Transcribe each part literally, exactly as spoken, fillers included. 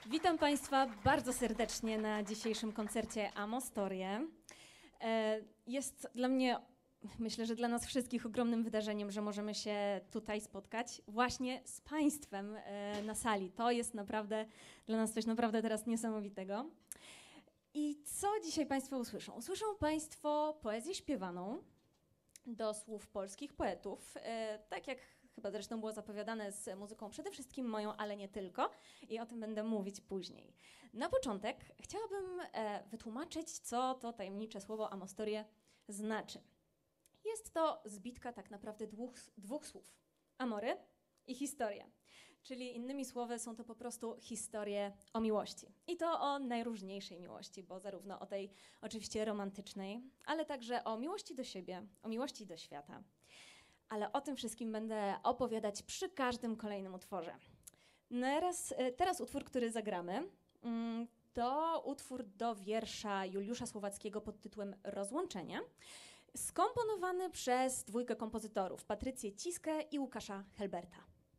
Witam Państwa bardzo serdecznie na dzisiejszym koncercie Amostorie. Jest dla mnie, myślę, że dla nas wszystkich ogromnym wydarzeniem, że możemy się tutaj spotkać właśnie z Państwem na sali. To jest naprawdę dla nas coś naprawdę teraz niesamowitego. I co dzisiaj Państwo usłyszą? Usłyszą Państwo poezję śpiewaną do słów polskich poetów, tak jak chyba zresztą było zapowiadane z muzyką przede wszystkim moją, ale nie tylko. I o tym będę mówić później. Na początek chciałabym e, wytłumaczyć, co to tajemnicze słowo Amostorie znaczy. Jest to zbitka tak naprawdę dwóch, dwóch słów. Amory i historia. Czyli innymi słowy są to po prostu historie o miłości. I to o najróżniejszej miłości, bo zarówno o tej oczywiście romantycznej, ale także o miłości do siebie, o miłości do świata. Ale o tym wszystkim będę opowiadać przy każdym kolejnym utworze. Teraz, teraz utwór, który zagramy, to utwór do wiersza Juliusza Słowackiego pod tytułem Rozłączenie, skomponowany przez dwójkę kompozytorów, Patrycję Ciskę i Łukasza Helberta.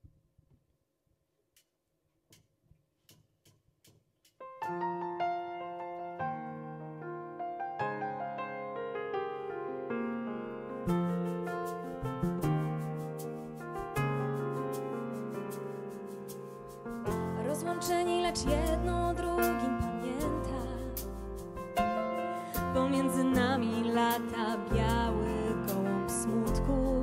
Rozłączeni, lecz jedno o drugim pamięta. Pomiędzy nami lata biały gołąb smutku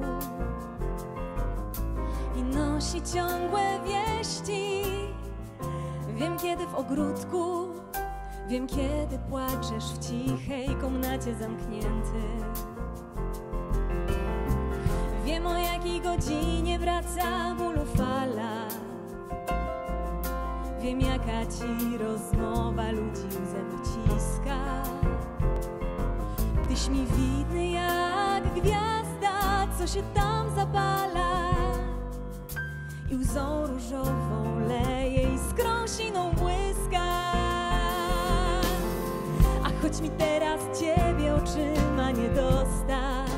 i nosi ciągłe wieści. Wiem, kiedy w ogródku, wiem, kiedy płaczesz w cichej komnacie zamknięty. Wiem, o jakiej godzinie wraca bólu fala. Wiem, jaka ci rozmowa ludzi łzę wyciska. Tyś mi widny jak gwiazda, co się tam zapala i łzą różową leje i skrą siną błyska. A choć mi teraz ciebie oczyma nie dostać,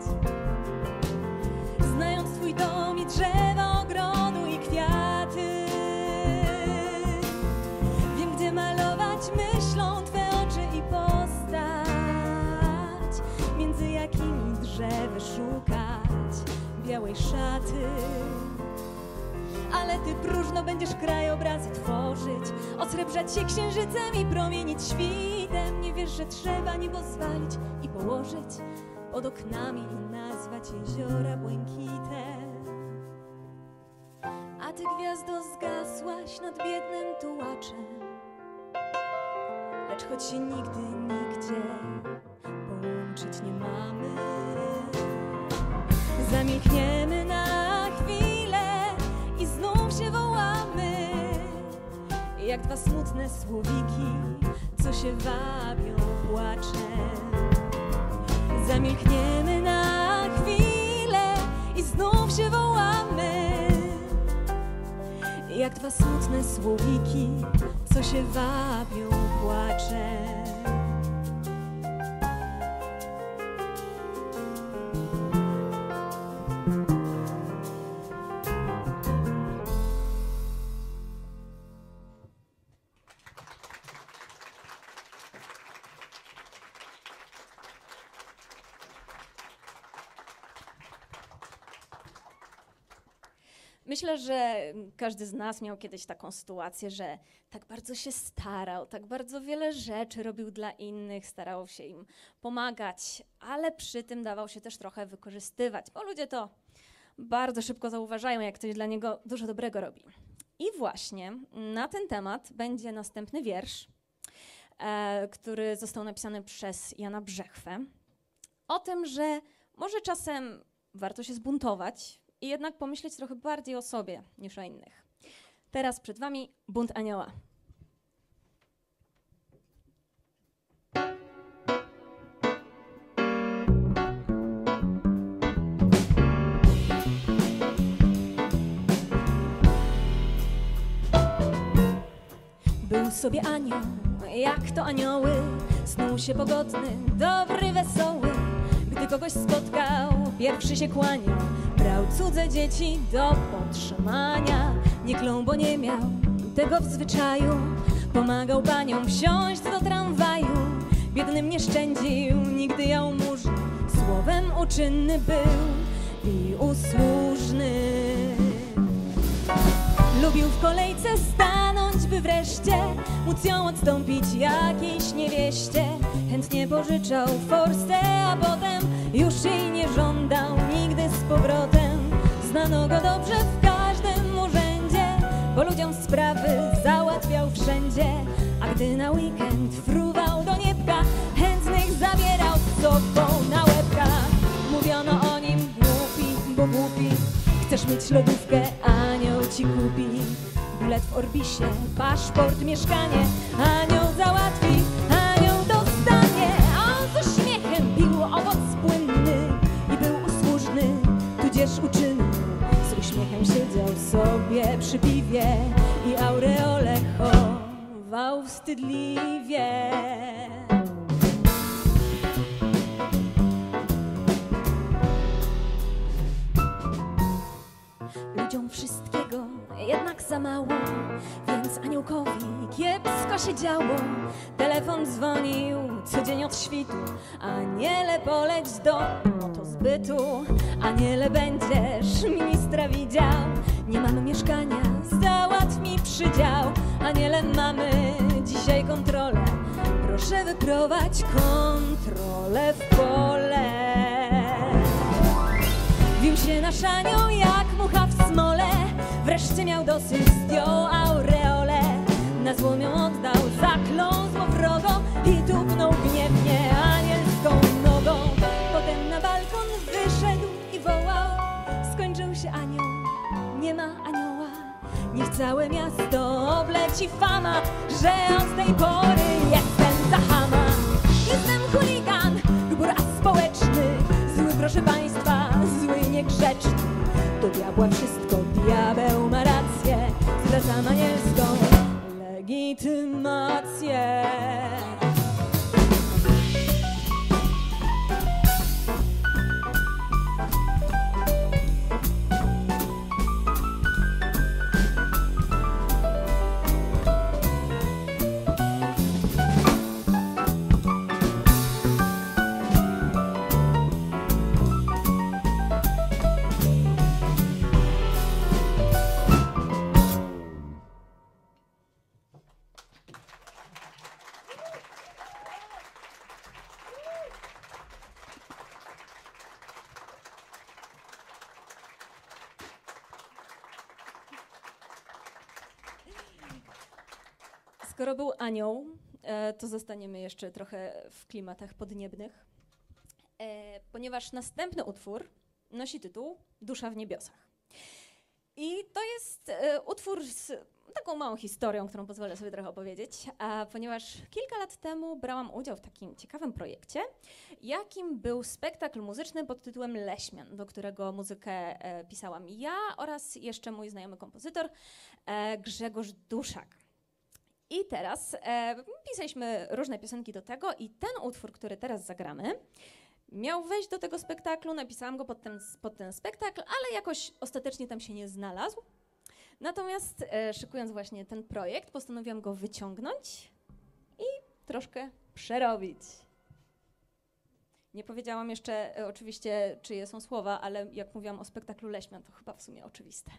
znając twój dom i drzewa ogrodu i kwiaty, malować myślą twe oczy i postać, między jakimi drzewy szukać białej szaty. Ale ty próżno będziesz krajobrazy tworzyć, osrebrzać się księżycem i promienić świtem. Nie wiesz, że trzeba niebo zwalić i położyć pod oknami i nazwać jeziora błękitem. A ty, gwiazdo, zgasłaś nad biednym tułaczem, lecz choć się nigdy, nigdzie połączyć nie mamy, zamilkniemy na chwilę i znów się wołamy, jak dwa smutne słowiki, co się wabią płaczem. Zamilkniemy na chwilę i znów się wołamy, jak dwa smutne słowiki, co się wabią płaczem. Myślę, że każdy z nas miał kiedyś taką sytuację, że tak bardzo się starał, tak bardzo wiele rzeczy robił dla innych, starał się im pomagać, ale przy tym dawał się też trochę wykorzystywać, bo ludzie to bardzo szybko zauważają, jak ktoś dla niego dużo dobrego robi. I właśnie na ten temat będzie następny wiersz, e, który został napisany przez Jana Brzechwę, o tym, że może czasem warto się zbuntować i jednak pomyśleć trochę bardziej o sobie niż o innych. Teraz przed wami Bunt Anioła. Był sobie anioł, jak to anioły, snuł się pogodny, dobry, wesoły. Gdy kogoś spotkał, pierwszy się kłaniał, brał cudze dzieci do podtrzymania. Nie klął, bo nie miał tego w zwyczaju, pomagał paniom wsiąść do tramwaju, biednym nie szczędził nigdy jałmużny, słowem uczynny był i usłużny. Lubił w kolejce stanąć, by wreszcie móc ją odstąpić jakiejś niewieście. Chętnie pożyczał forsę, a potem już jej nie żądał nigdy z powrotem. Znano go dobrze w każdym urzędzie, bo ludziom sprawy załatwiał wszędzie. A gdy na weekend fruwał do niebka, chętnych zabierał z sobą na łebkach. Mówiono o nim głupi, bo głupi. Chcesz mieć lodówkę, anioł ci kupi. Bilet w Orbisie, paszport, mieszkanie, anioł załatwi, anioł dostanie. A on z uśmiechem pił owoc płynny i był usłużny, tudzież uczynny. Z uśmiechem siedział sobie przy piwie i aureole chował wstydliwie. Ludziom wszystkiego jednak za mało, więc aniołkowi kiepsko się działo. Telefon dzwonił codziennie od świtu, aniele poleć do motozbytu. Aniele będziesz ministra widział, nie mamy mieszkania, załatw mi przydział. Aniele mamy dzisiaj kontrolę, proszę wyprowadź kontrolę w pole. Wił się nasz anioł jak mucha w smole, wreszcie miał dosyć, zdjął aureolę. Na złom ją oddał, zaklął złowrogo i tupnął gniewnie anielską nogą. Potem na balkon wyszedł i wołał: skończył się anioł, nie ma anioła. Niech całe miasto obleci fama, że on z tej pory jestem za chama. Jestem chuligan, gbur aspołeczny, zły proszę państwa, zły niegrzeczny. Do diabła wszystko, diabeł ma rację, zwracam anielską legitymację. Skoro był anioł, to zostaniemy jeszcze trochę w klimatach podniebnych, ponieważ następny utwór nosi tytuł Dusza w niebiosach. I to jest utwór z taką małą historią, którą pozwolę sobie trochę opowiedzieć, a ponieważ kilka lat temu brałam udział w takim ciekawym projekcie, jakim był spektakl muzyczny pod tytułem Leśmian, do którego muzykę pisałam ja oraz jeszcze mój znajomy kompozytor Grzegorz Duszak. I teraz e, pisaliśmy różne piosenki do tego i ten utwór, który teraz zagramy, miał wejść do tego spektaklu, napisałam go pod ten, pod ten spektakl, ale jakoś ostatecznie tam się nie znalazł. Natomiast e, szykując właśnie ten projekt, postanowiłam go wyciągnąć i troszkę przerobić. Nie powiedziałam jeszcze e, oczywiście, czyje są słowa, ale jak mówiłam o spektaklu Leśmian, to chyba w sumie oczywiste.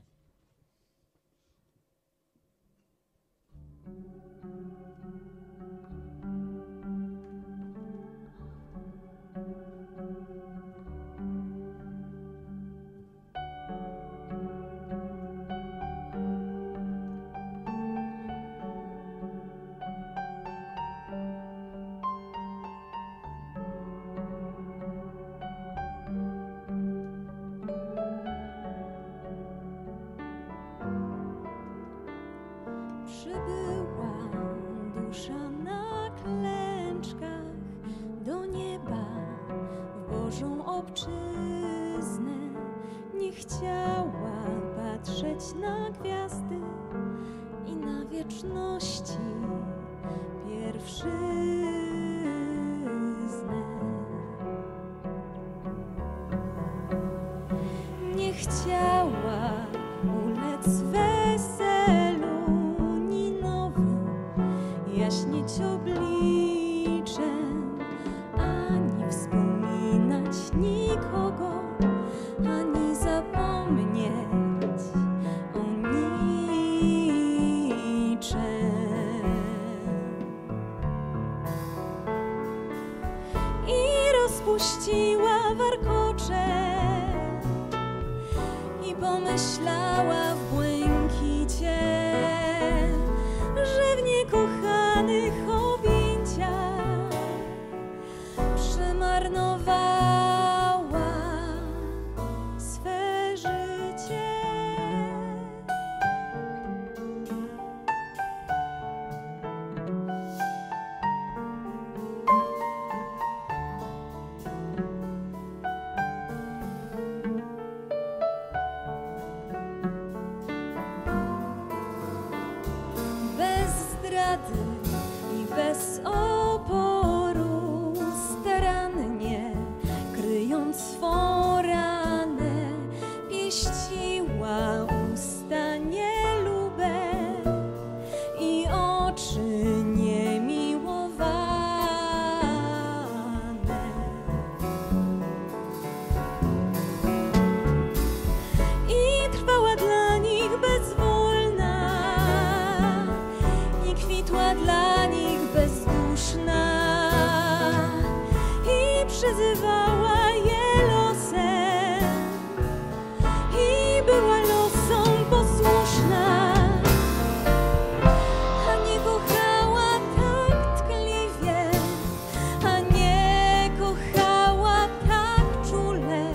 Przybyła dusza na klęczkach do nieba w Bożą obczyznę. Nie chciała patrzeć na gwiazdy i na wieczności pierwszyznę. Nie chciała ulec weselu ni nowym, ślady i bez oporu, starannie kryjąc swą ranę, pieściła usta nielube i oczy niemiłowane. I trwała dla nich bezwolna, i kwitła dla nich bezduszna, i przyzywała je losem, i była losom posłuszna, a nie kochała tak tkliwie, a nie kochała tak czule,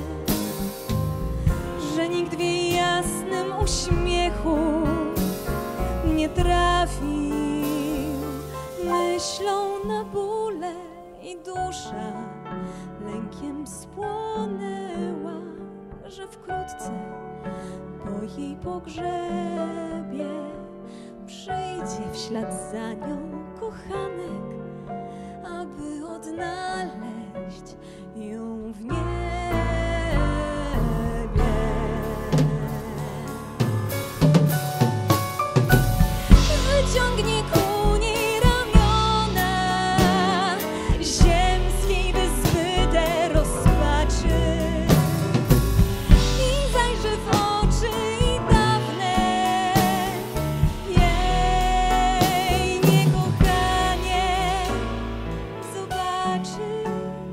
że nikt w jej jasnym uśmiechu nie trafił myślą na bóle i dusza lękiem spłonęła, że wkrótce po jej pogrzebie przyjdzie w ślad za nią kochanek, aby odnaleźć ją w niebie. Wyciągnie ku niej ramiona, ziemskiej wyzbyte rozpaczy, i zajrzy w oczy i dawne jej niekochanie zobaczy.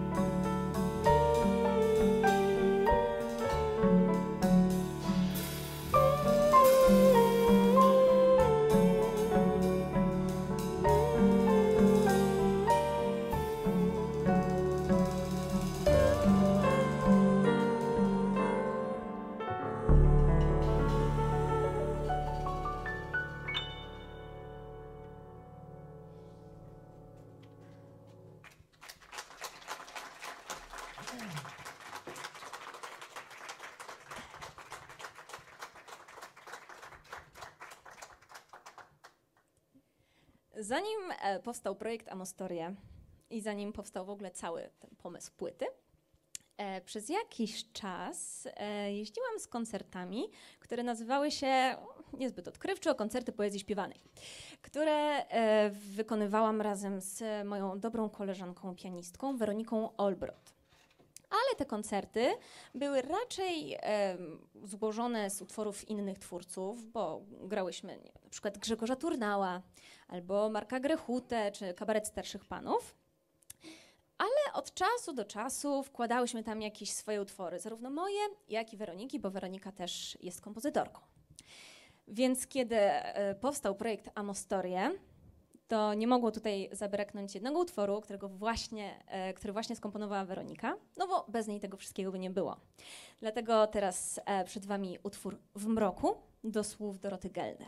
Zanim e, powstał projekt Amostorie i zanim powstał w ogóle cały ten pomysł płyty, e, przez jakiś czas e, jeździłam z koncertami, które nazywały się niezbyt odkrywczo koncerty poezji śpiewanej, które e, wykonywałam razem z moją dobrą koleżanką pianistką Weroniką Olbrot. Ale te koncerty były raczej e, złożone z utworów innych twórców, bo grałyśmy nie, na przykład Grzegorza Turnała, albo Marka Grechutę, czy Kabaret Starszych Panów. Ale od czasu do czasu wkładałyśmy tam jakieś swoje utwory, zarówno moje, jak i Weroniki, bo Weronika też jest kompozytorką. Więc kiedy e, powstał projekt Amostorie, to nie mogło tutaj zabraknąć jednego utworu, którego właśnie, e, który właśnie skomponowała Weronika, no bo bez niej tego wszystkiego by nie było. Dlatego teraz e, przed wami utwór W mroku do słów Doroty Gellner.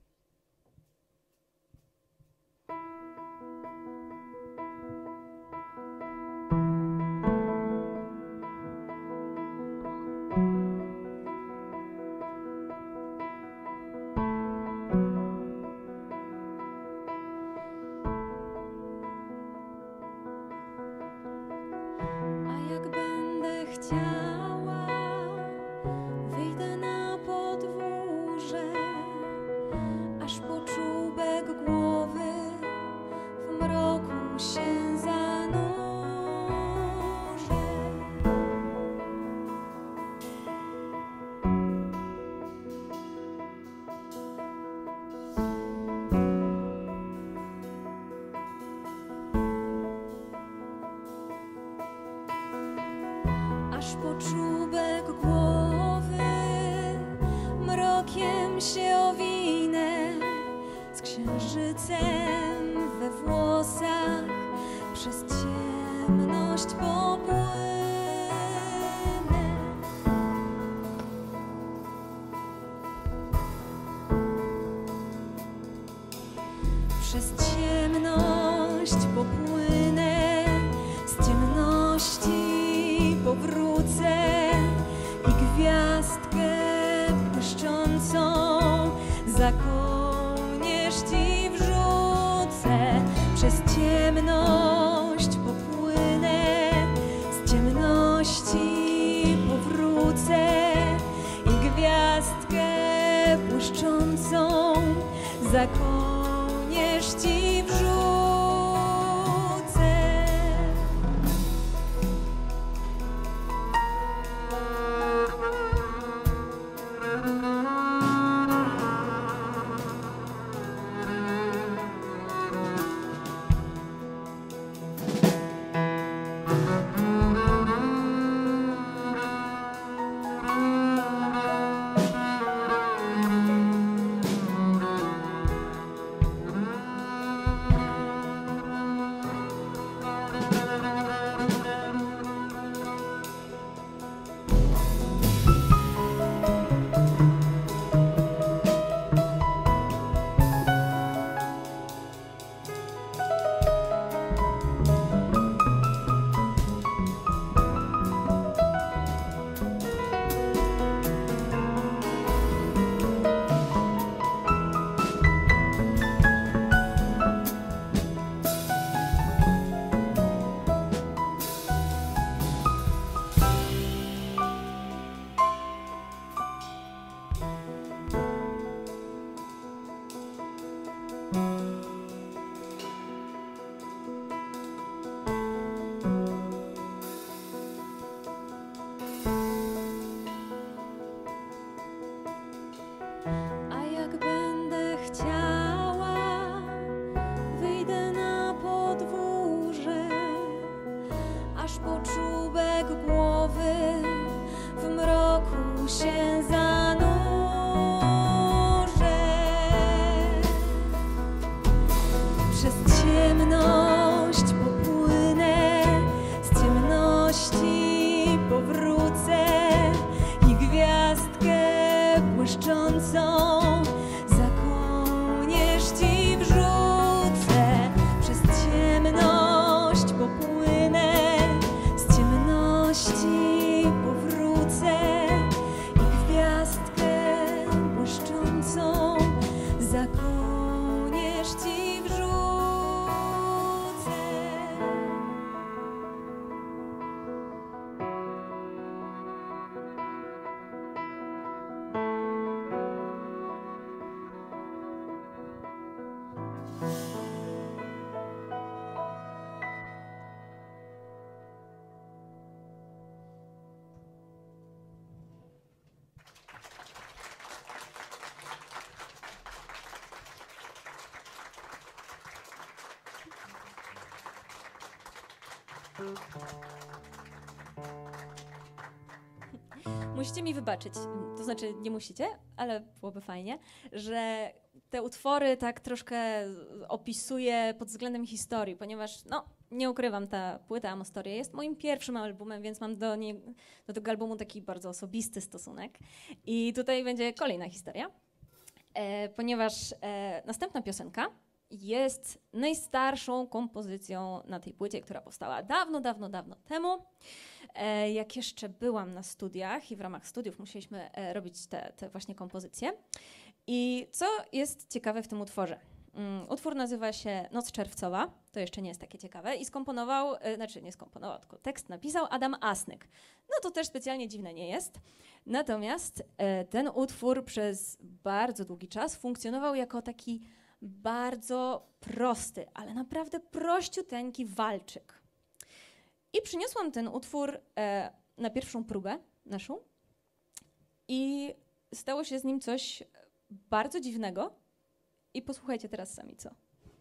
Chciała, wyjdę na podwórze, aż po czubek głowy w mroku się zanurzę. Aż po czubek głowy mrokiem się owinę, z księżycem we włosach przez ciemność popłynę. Przez ciemność popłynę, z ciemności powrócę i gwiazdkę błyszczącą za kołnierz ci wrzucę. Przez ciemność popłynę, z ciemności powrócę i gwiazdkę błyszczącą za kołnierz ci wrzucę. Musicie mi wybaczyć, to znaczy nie musicie, ale byłoby fajnie, że te utwory tak troszkę opisuję pod względem historii, ponieważ no, nie ukrywam, ta płyta Amostoria jest moim pierwszym albumem, więc mam do, nie, do tego albumu taki bardzo osobisty stosunek. I tutaj będzie kolejna historia, e, ponieważ e, następna piosenka jest najstarszą kompozycją na tej płycie, która powstała dawno, dawno, dawno temu. E, jak jeszcze byłam na studiach i w ramach studiów musieliśmy e, robić te, te właśnie kompozycje. I co jest ciekawe w tym utworze? Um, utwór nazywa się Noc czerwcowa, to jeszcze nie jest takie ciekawe, i skomponował, e, znaczy nie skomponował, tylko tekst napisał Adam Asnyk. No to też specjalnie dziwne nie jest. Natomiast e, ten utwór przez bardzo długi czas funkcjonował jako taki bardzo prosty, ale naprawdę prościuteńki walczyk. I przyniosłam ten utwór e, na pierwszą próbę naszą i stało się z nim coś bardzo dziwnego. I posłuchajcie teraz sami co.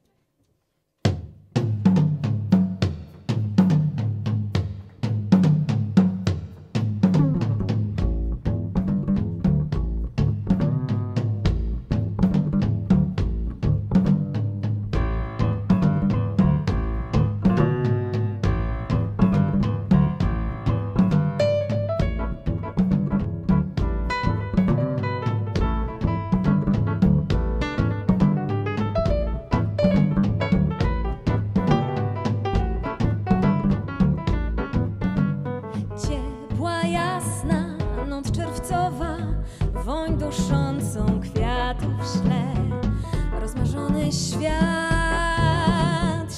Woń duszącą kwiatów śle, rozmarzony świat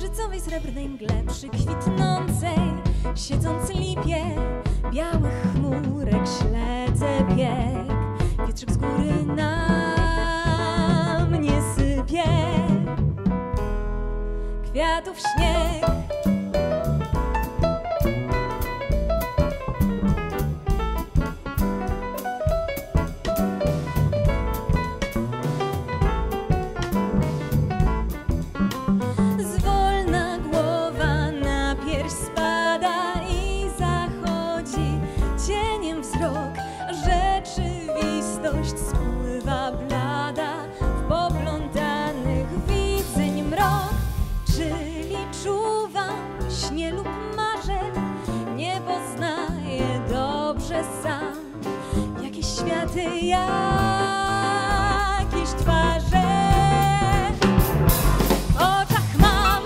księżycowej srebrnej mgle, przy kwitnącej, siedząc lipie, białych chmurek śledzę bieg. Wietrzyk z góry na mnie sypie, kwiatów śnieg. Zwolna głowa na pierś spada i zachodzi cieniem wzrok. Rzeczywistość spływa blada w poplątanych widzeń mrok. Czyli czuwam, śnie lub marzę, nie poznaję dobrze sam. Jakieś światy, jakieś twarze w oczach mam.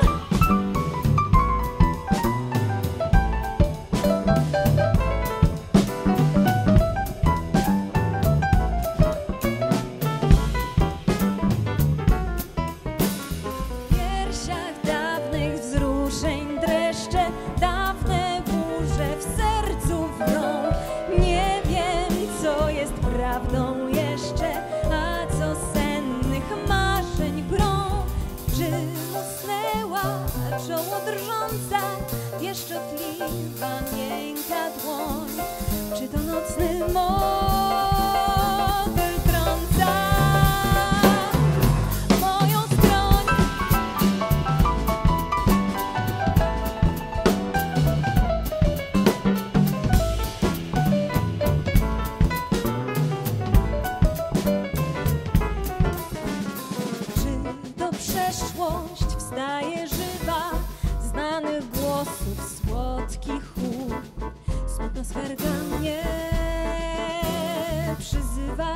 W piersiach dawnych wzruszeń dreszcze, dawne burze w sercu wrą. Nie wiem, co jest prawdą jeszcze, a co sennych marzeń grą. Czy usnęła czoło drżąca, pieszczotliwa, miękka dłoń? Czy to nocny motyl trąca moją stroń? Czy to przeszłość wstaje żywa, znanych głosów słodki chór? Smutna skarga mnie przyzywa.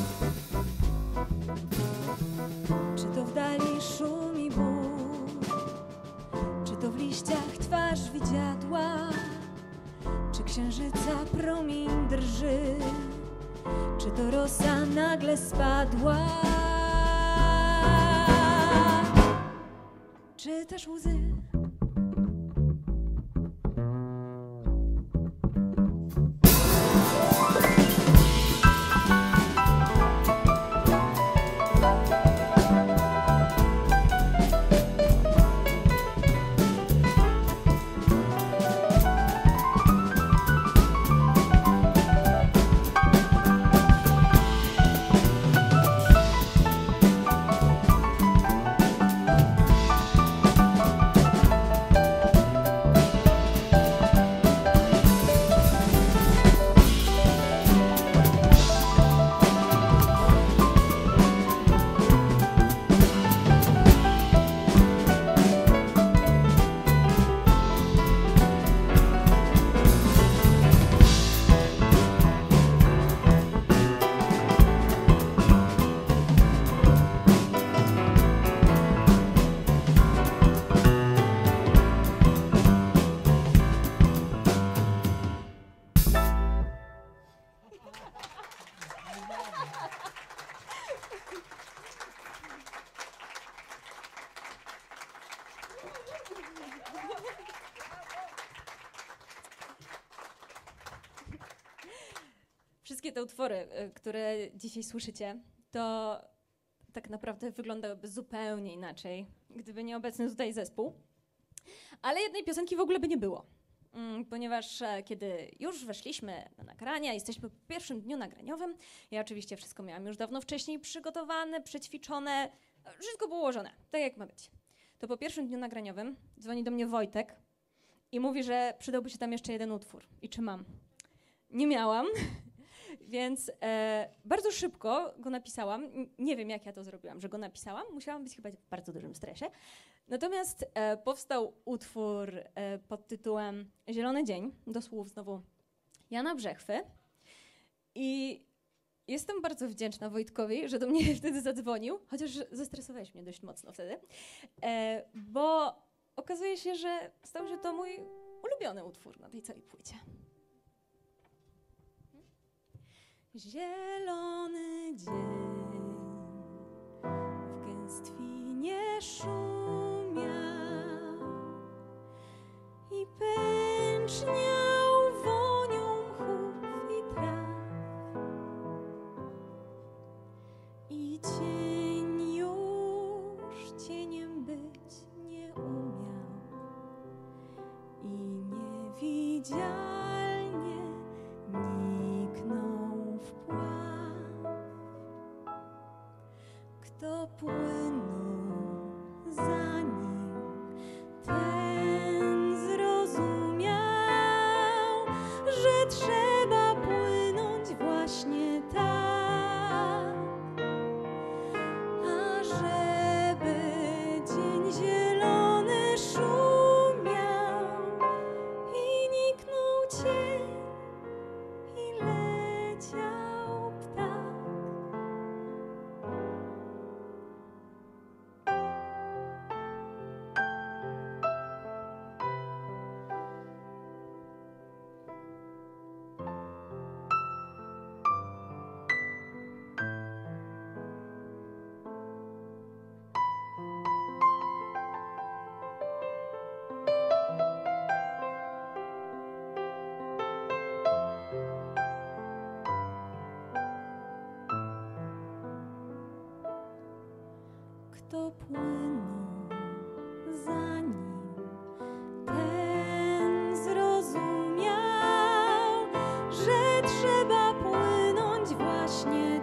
Czy to w dali szumi ból? Czy to w liściach twarz widziadła? Czy księżyca promień drży? Czy to rosa nagle spadła? Czy też łzy? Wszystkie te utwory, które dzisiaj słyszycie, to tak naprawdę wyglądałyby zupełnie inaczej, gdyby nie obecny tutaj zespół. Ale jednej piosenki w ogóle by nie było, ponieważ kiedy już weszliśmy na nagrania, jesteśmy po pierwszym dniu nagraniowym, ja oczywiście wszystko miałam już dawno wcześniej przygotowane, przećwiczone, wszystko było ułożone, tak jak ma być. To po pierwszym dniu nagraniowym dzwoni do mnie Wojtek i mówi, że przydałby się tam jeszcze jeden utwór. I czy mam? Nie miałam. Więc e, bardzo szybko go napisałam. Nie wiem, jak ja to zrobiłam, że go napisałam. Musiałam być chyba w bardzo dużym stresie. Natomiast e, powstał utwór e, pod tytułem Zielony dzień, do słów znowu Jana Brzechwy. I jestem bardzo wdzięczna Wojtkowi, że do mnie wtedy zadzwonił, chociaż zestresowałeś mnie dość mocno wtedy, e, bo okazuje się, że stał się to mój ulubiony utwór na tej całej płycie. Zielony dzień w gęstwinie szumiał, to płyną za nim. Ten zrozumiał, że trzeba płynąć właśnie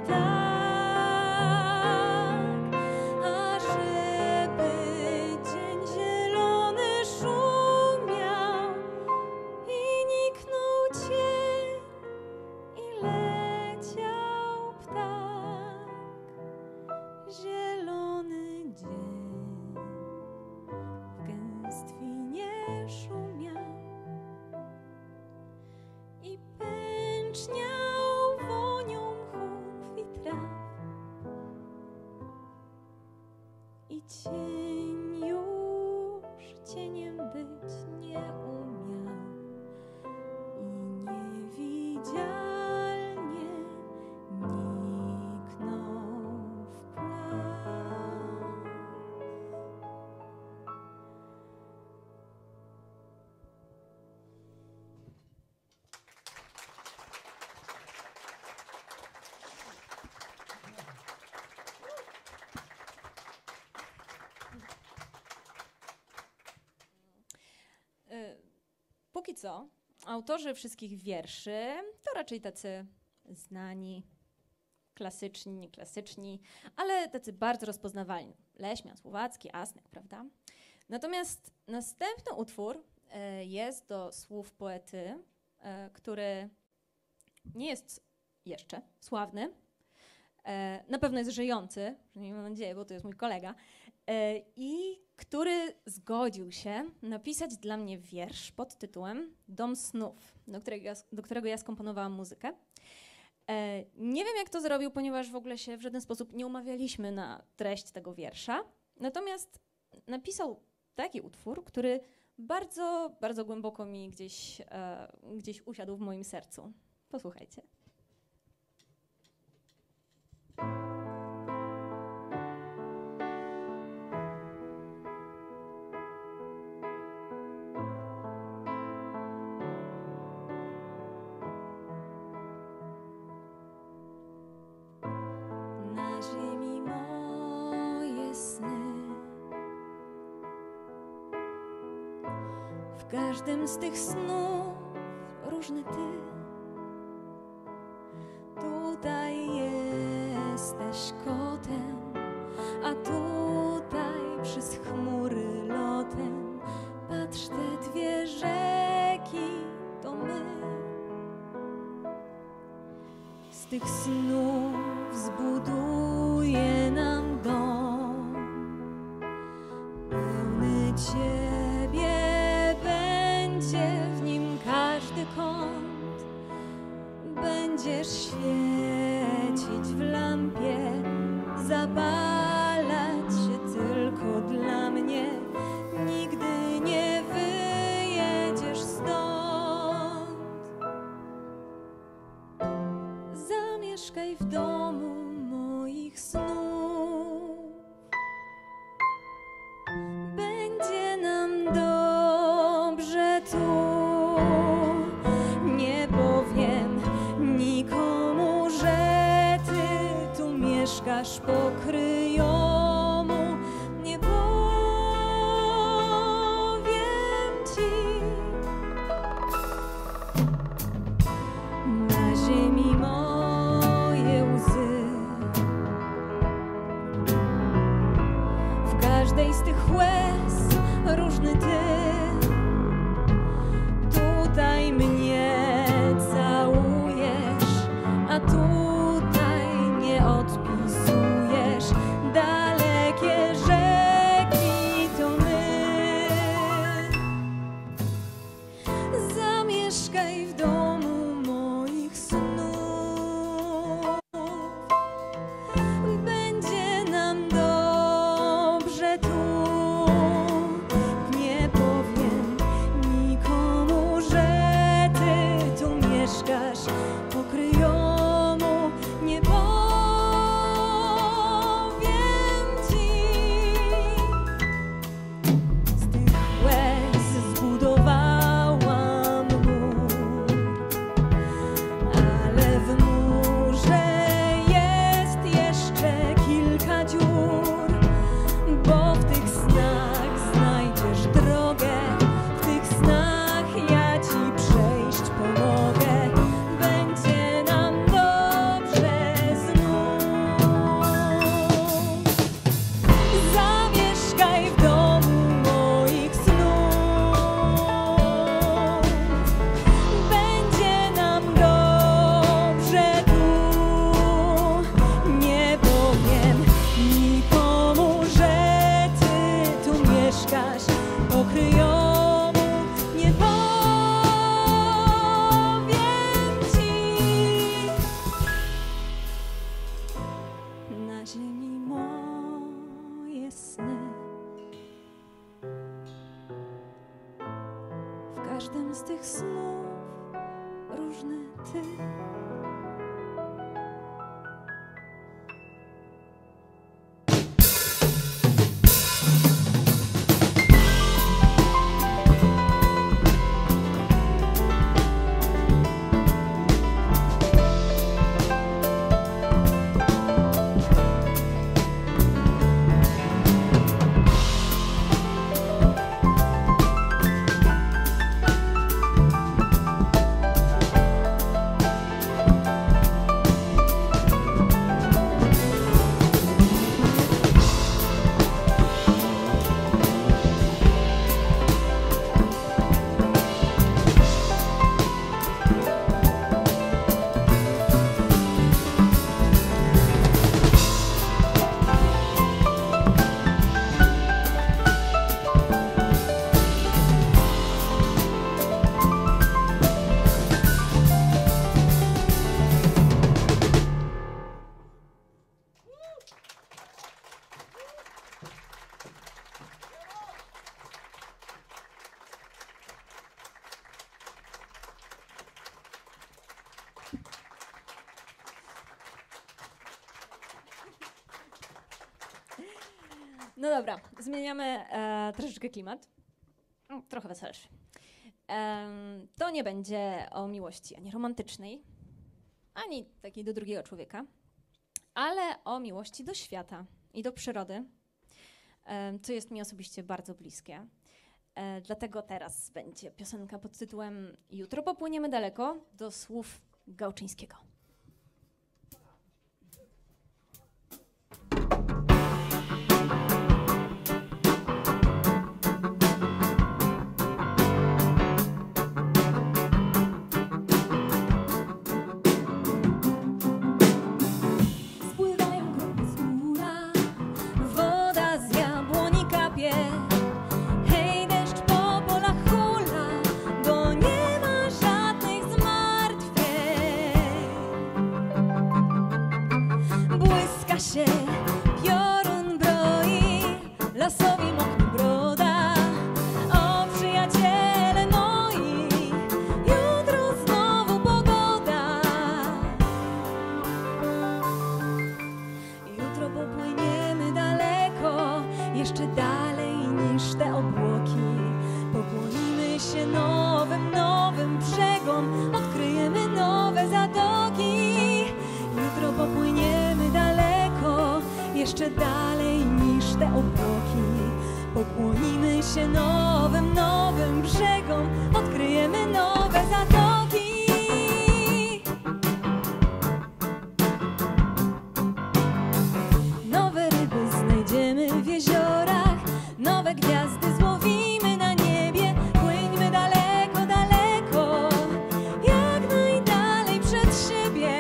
tak, a żeby dzień zielony szumiał i niknął cień i leciał ptak. Zielony dzień w gęstwinie szumiał i pęczniał wonią mchów i traw. I cień już cieniem być nie umiał i niewidzialnie niknął w pław. Y, Póki co, autorzy wszystkich wierszy to raczej tacy znani, klasyczni, nieklasyczni, ale tacy bardzo rozpoznawalni. Leśmian, Słowacki, Asnek, prawda? Natomiast następny utwór e, jest do słów poety, e, który nie jest jeszcze sławny, e, na pewno jest żyjący, przynajmniej mam nadzieję, bo to jest mój kolega, e, i który zgodził się napisać dla mnie wiersz pod tytułem Dom snów, do którego ja, do którego ja skomponowałam muzykę. E, nie wiem, jak to zrobił, ponieważ w ogóle się w żaden sposób nie umawialiśmy na treść tego wiersza. Natomiast napisał taki utwór, który bardzo, bardzo głęboko mi gdzieś, e, gdzieś usiadł w moim sercu. Posłuchajcie. Na ziemi moje sny, w każdym z tych snów różny ty. Tutaj jesteś kotem, a tutaj przez chmury lotem. Patrz, te dwie rzeki to my. Z tych snów zbuduje nam dom pełny ciebie, będzie w nim każdy kąt. Będziesz świecić w lampie, zapalać się tylko dla mnie. Nigdy nie wyjedziesz stąd. Zamieszkaj w domu moich snów. Będzie nam dobrze tu. Nie powiem nikomu, że ty tu mieszkasz pokryjomu. Nie powiem ci. Na ziemi moje łzy, w każdej z tych łez różny ty. Tutaj mnie całujesz, a tutaj nie odpisujesz. Dalej każdym z tych snów różny ty. No dobra, zmieniamy e, troszeczkę klimat. Trochę weselszy. E, to nie będzie o miłości ani romantycznej, ani takiej do drugiego człowieka, ale o miłości do świata i do przyrody, e, co jest mi osobiście bardzo bliskie. E, dlatego teraz będzie piosenka pod tytułem Jutro popłyniemy daleko, do słów Gałczyńskiego. Się piorun broi, lasowi moknie broda. O przyjaciele moi, jutro znowu pogoda. Jutro popłyniemy daleko, jeszcze dalej niż te obłoki. Pokłonimy się nowym, nowym brzegom, odkryjemy nowe zatoki. Jutro popłyniemy daleko, jeszcze dalej niż te obłoki. Pokłonimy się nowym, nowym brzegom, odkryjemy nowe zatoki. Nowe ryby znajdziemy w jeziorach, nowe gwiazdy złowimy na niebie. Płyńmy daleko, daleko, jak najdalej przed siebie.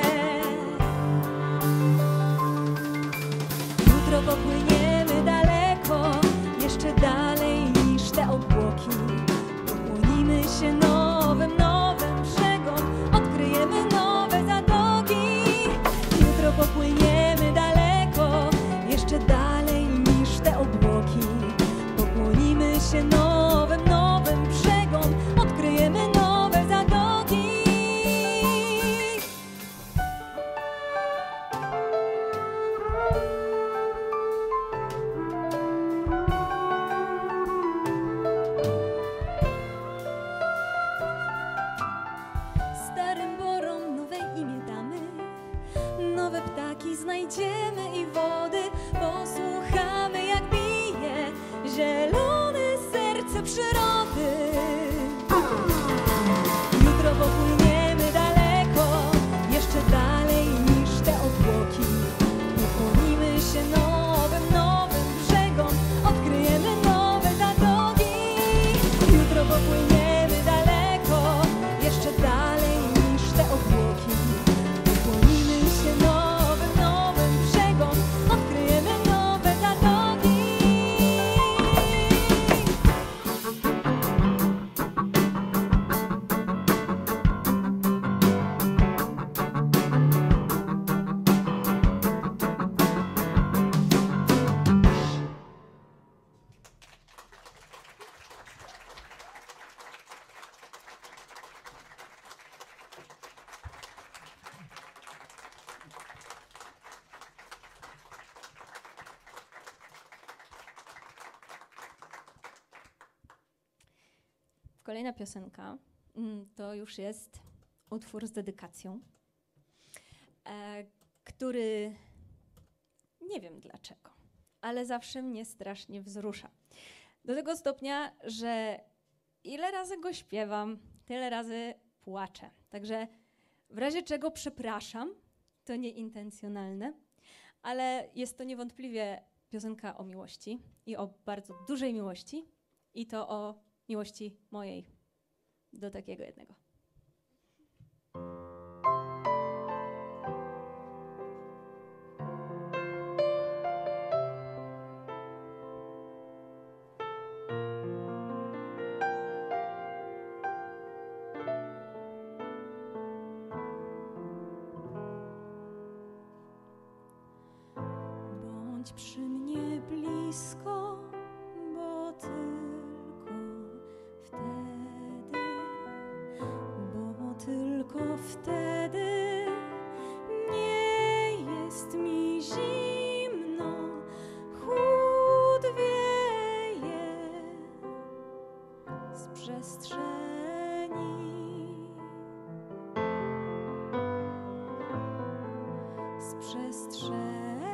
Jutro popłyniemy daleko, jeszcze dalej niż te obłoki. Pokłonimy się nowym, nowym brzegom, odkryjemy nowe zatoki. Jutro popłyniemy daleko, jeszcze dalej niż te obłoki. Pokłonimy się nowym, nowym brzegom, odkryjemy nowe zatoki. Starym borom nowe imię damy, nowe ptaki znajdziemy i wody. Posłuchamy, jak bije zielone serce przyrody. Jutro popłyniemy daleko, jeszcze dalej niż te obłoki. Pokłonimy się nowym, nowym brzegom, odkryjemy nowe zatoki. Jutro popłyniemy daleko, jeszcze dalej niż te obłoki. Pokłonimy się nowym, nowym brzegom, odkryjemy nowe zatoki. Kolejna piosenka mm, to już jest utwór z dedykacją, e, który nie wiem dlaczego, ale zawsze mnie strasznie wzrusza. Do tego stopnia, że ile razy go śpiewam, tyle razy płaczę. Także w razie czego przepraszam, to nieintencjonalne, ale jest to niewątpliwie piosenka o miłości i o bardzo dużej miłości i to o miłości mojej do takiego jednego. Bądź przy mnie blisko, bo tylko wtedy, bo tylko wtedy nie jest mi zimno, chłód wieje z przestrzeni. Z przestrzeni.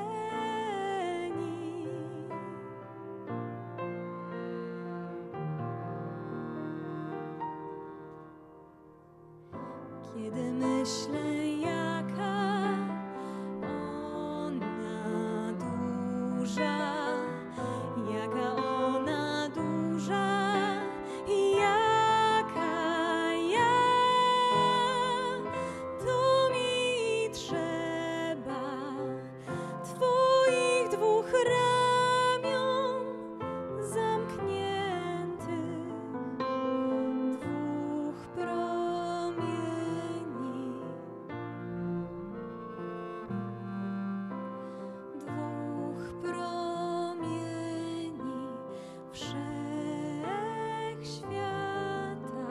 Kiedy myślę, jaka ona duża, jaka ona duża, jaka ja, to mi trzeba twoich dwóch ramion zamkniętych, dwóch promieni, dwóch promieni wszechświata.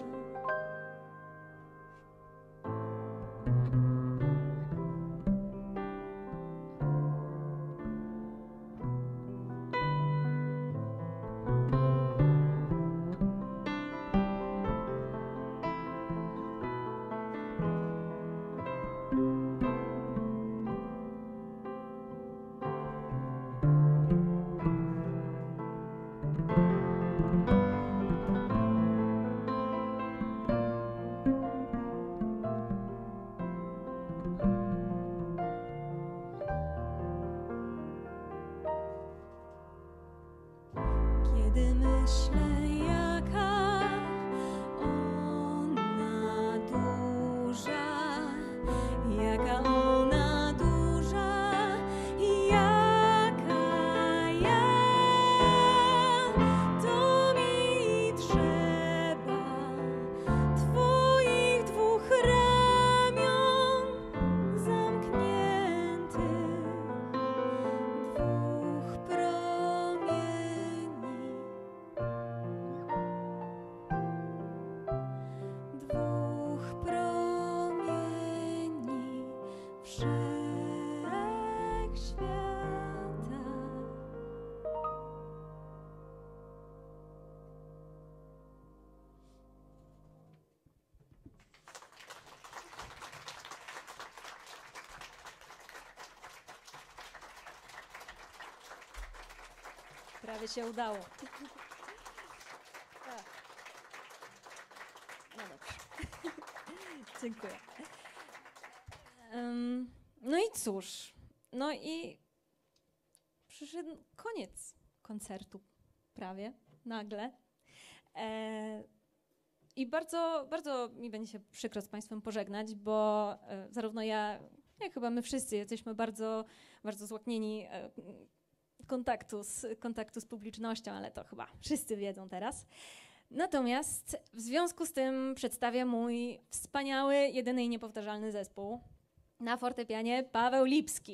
Kiedy myślę, jaka ona duża, jaka ona duża, jaka ja, to mi trzeba twoich dwóch ramion zamkniętych, dwóch promieni, dwóch promieni wszechświata. Prawie się udało. Tak. No dobrze. Dziękuję. Em, no i cóż, no i przyszedł koniec koncertu, prawie, nagle. E, I bardzo, bardzo mi będzie się przykro z Państwem pożegnać, bo e, zarówno ja, jak chyba my wszyscy jesteśmy bardzo, bardzo złaknieni e, kontaktu z, kontaktu z publicznością, ale to chyba wszyscy wiedzą teraz. Natomiast w związku z tym przedstawię mój wspaniały, jedyny i niepowtarzalny zespół. Na fortepianie Paweł Lipski.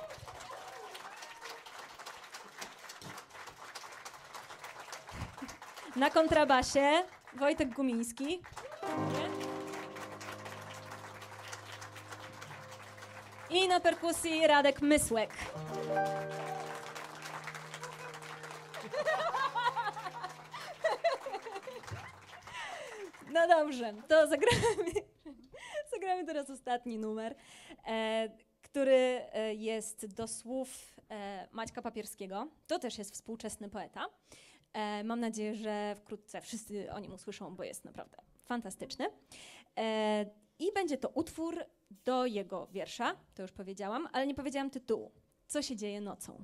Na kontrabasie Wojtek Gumiński. I na perkusji Radek Mysłek. No dobrze, to zagramy, zagramy teraz ostatni numer, e, który e, jest do słów e, Maćka Papierskiego. To też jest współczesny poeta. E, mam nadzieję, że wkrótce wszyscy o nim usłyszą, bo jest naprawdę fantastyczny. E, I będzie to utwór do jego wiersza, to już powiedziałam, ale nie powiedziałam tytułu. Co się dzieje nocą?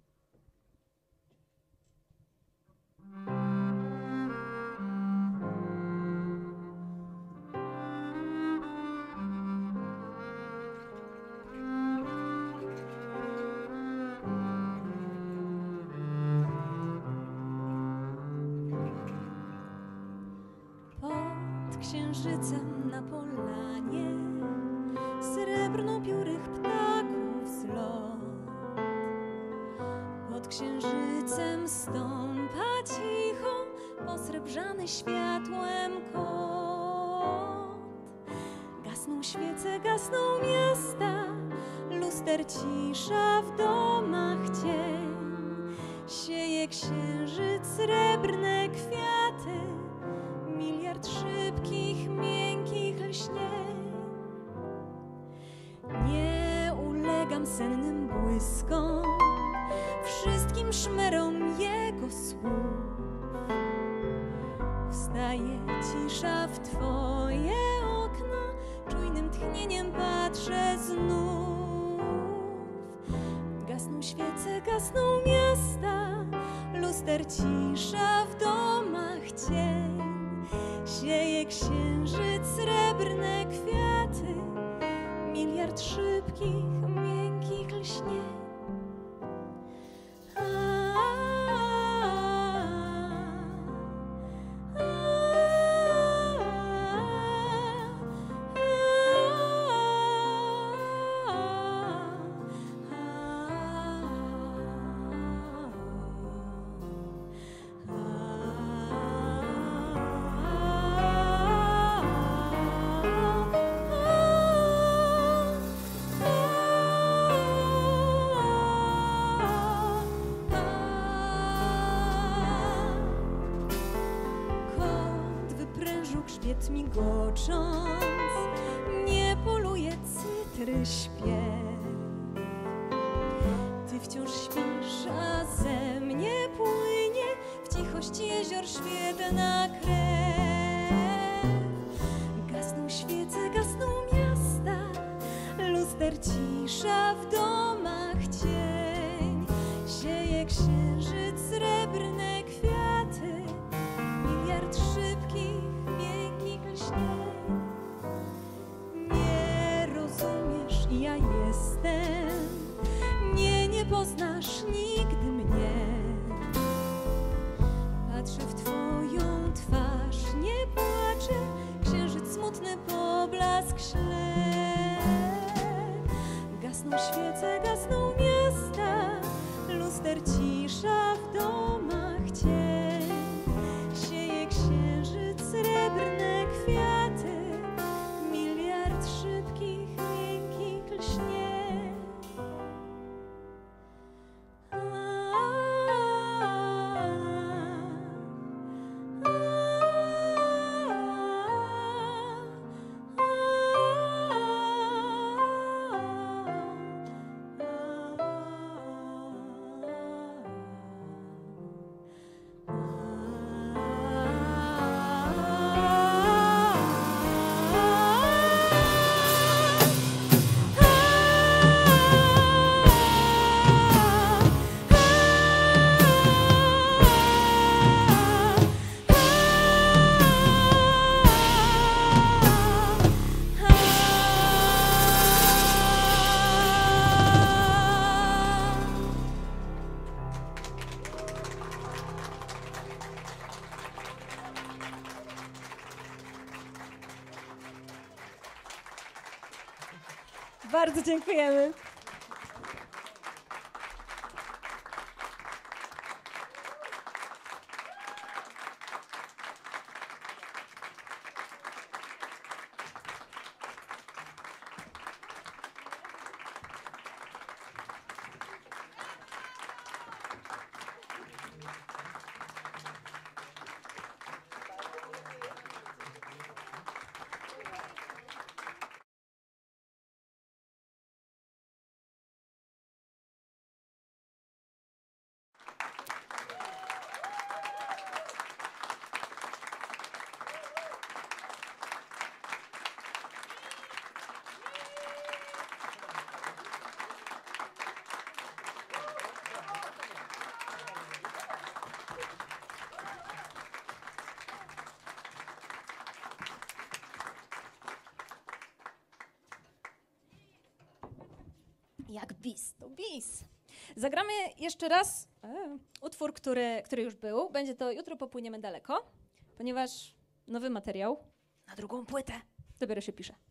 Księżycem na polanie srebrno-piórych ptaków zlot. Pod księżycem stąpa cicho posrebrzany światłem kot. Gasną świece, gasną miasta, luster cisza w domach cień. Sieje księżyc srebrne kwiaty, miliard szybkich, miękkich lśnień. Nie ulegam sennym błyskom, wszystkim szmerom jego słów. Wstaje cisza w twoje okna, czujnym tchnieniem patrzę znów. Gasną świece, gasną miasta, luster cisza w domach cień. Sieje księżyc srebrne kwiaty, miliard szybkich, miękkich lśnień. Grzbiet migocząc, nie poluje cytry śpiew. Ty wciąż śpisz, a ze mnie płynie w cichości jezior świetna krew. Gasną świece, gasną miasta, luster cisza w domach cień. Sieje księżyc srebrne kwiaty, miliard szybkich, nie rozumiesz i ja jestem, nie, nie poznasz nigdy mnie. Patrzę w twoją twarz, nie płaczę, księżyc smutny poblask śle. Gasną świece, gasną miasta, luster cisza w domach cień. Sieje księżyc srebrne kwiaty, miliard szybkich, miękkich lśnień. Bardzo dziękujemy. Jak bis, to bis. Zagramy jeszcze raz e, utwór, który, który już był. Będzie to Jutro popłyniemy daleko, ponieważ nowy materiał na drugą płytę dopiero się pisze.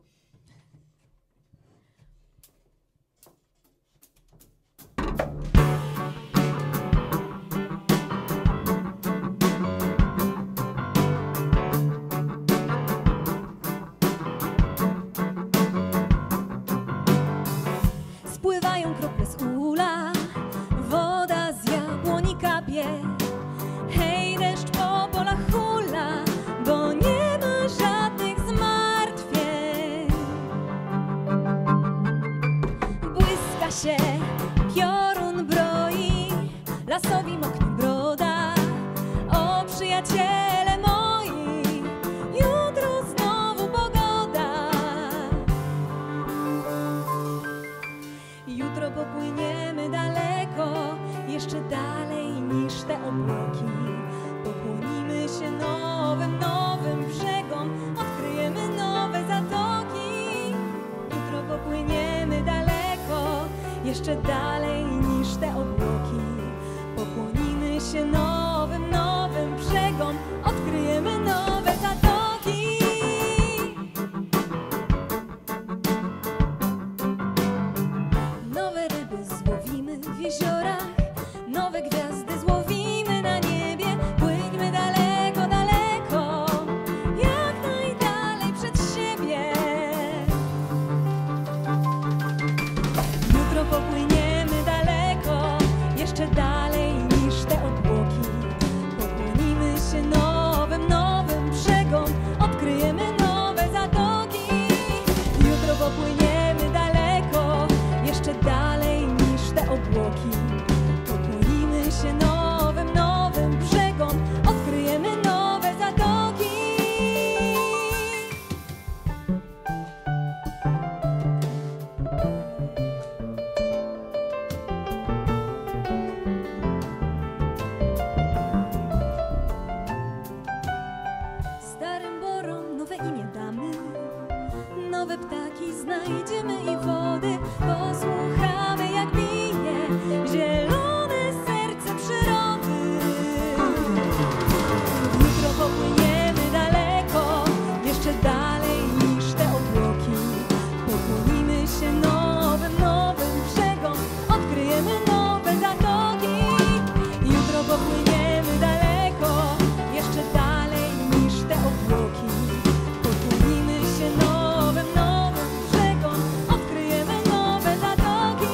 Spływają krople z ula, woda z jabłoni kapie. Hej, deszcz po polach hula, bo nie ma żadnych zmartwień. Błyska się, piorun broi, lasowi moknie broda. O przyjaciele moi, jutro znowu pogoda. Jutro popłyniemy daleko, jeszcze dalej niż te obłoki. Pokłonimy się nowym, nowym brzegom, odkryjemy nowe zatoki. Jutro popłyniemy daleko, jeszcze dalej niż te obłoki. Pokłonimy się nowym, nowym brzegom, odkryjemy nowe zatoki. Nowe ryby złowimy w jeziorach, nowe gwiazdy złowimy na niebie. Płyńmy daleko, daleko, jak najdalej przed siebie. Jutro popłyniemy daleko, jeszcze dalej niż te obłoki. Pokłonimy się nowym, nowym brzegom, odkryjemy nowe zatoki. Jutro popłyniemy daleko, jeszcze dalej niż te obłoki. Pokłonimy się nowym, nowym brzegom, odkryjemy nowe zatoki. Starym borom nowe imię damy, nowe ptaki znajdziemy i wody. Posłuchamy, jak bije zielone serce przyrody. Jutro popłyniemy daleko, jeszcze dalej niż te obłoki. Pokłonimy się nowym, nowym brzegom, odkryjemy nowe zatoki. Jutro popłyniemy daleko, jeszcze dalej niż te obłoki. Pokłonimy się nowym, nowym brzegom, odkryjemy nowe zatoki.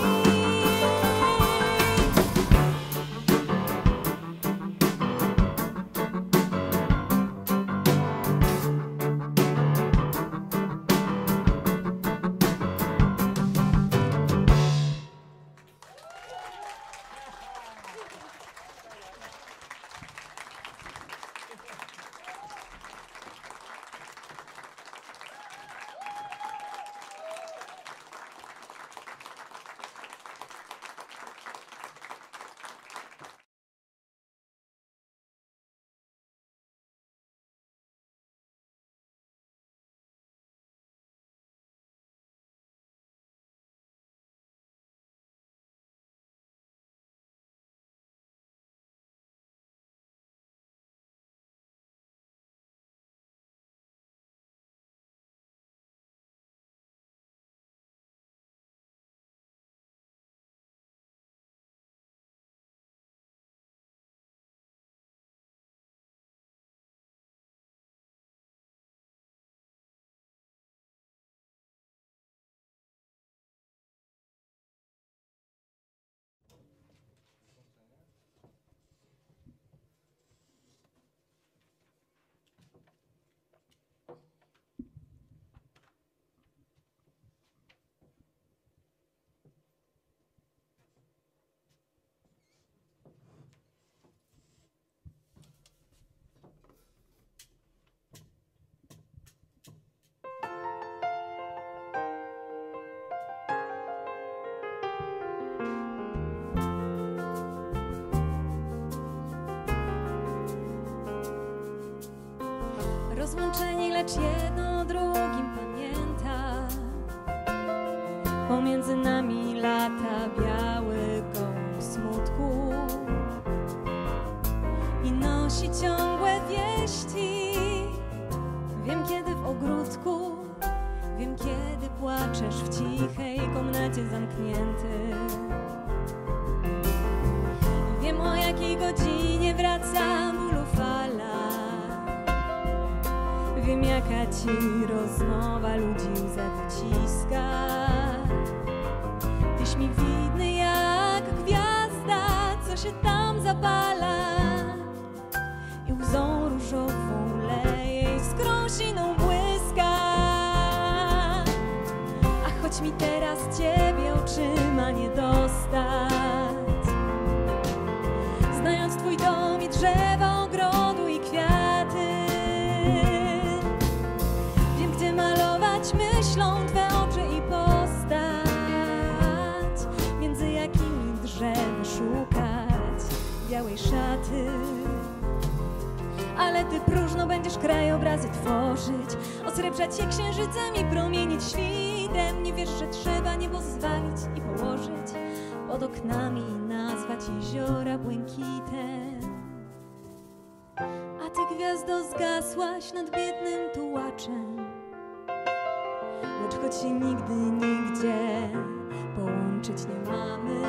Rozłączeni, lecz jedno drugim pamięta. Pomiędzy nami momenty. Wiem, o jakiej godzinie wraca bólu fala. Wiem, jaka ci rozmowa ludzi łzę wyciska. Tyś mi widny jak gwiazda, co się tam zapala i łzą różową leje i skrą siną błyska. A choć mi teraz ciebie oczyma nie dostać, znając twój dom i drzewa ogrodu i kwiaty, wiem, gdzie malować myślą twe oczy i postać, między jakimi drzew szukać białej szaty. Ale ty próżno będziesz krajobrazy tworzyć, osrebrzać je księżycem i promienić świtem. Nie wiesz, że trzeba niebo zwalić i położyć pod oknami i nazwać jeziora błękitem. A ty, gwiazdo, zgasłaś nad biednym tułaczem, lecz choć się nigdy, nigdzie połączyć nie mamy,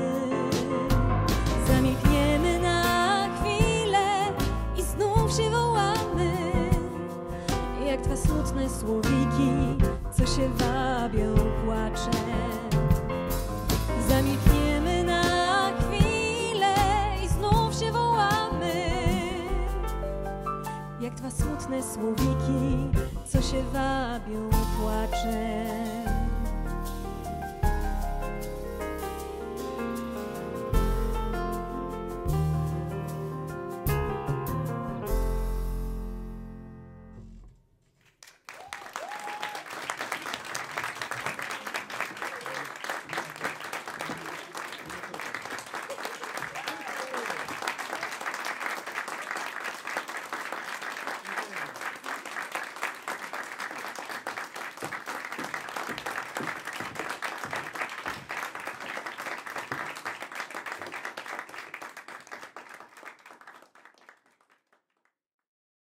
zamilkniemy na chwilę i znów się wołamy, jak dwa smutne słowiki, co się wabią płaczem. Zamilkniemy na chwilę i znów się wołamy, jak dwa smutne słowiki, co się wabią płaczem.